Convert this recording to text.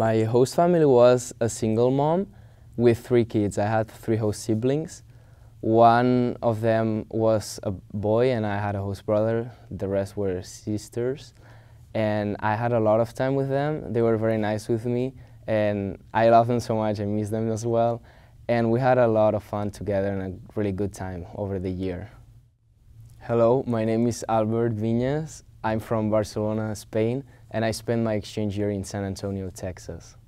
My host family was a single mom with 3 kids. I had 3 host siblings. One of them was a boy and I had a host brother. The rest were sisters. And I had a lot of time with them. They were very nice with me and I love them so much. I miss them as well. And we had a lot of fun together and a really good time over the year. Hello, my name is Albert Viñas. I'm from Barcelona, Spain, and I spent my exchange year in San Antonio, Texas.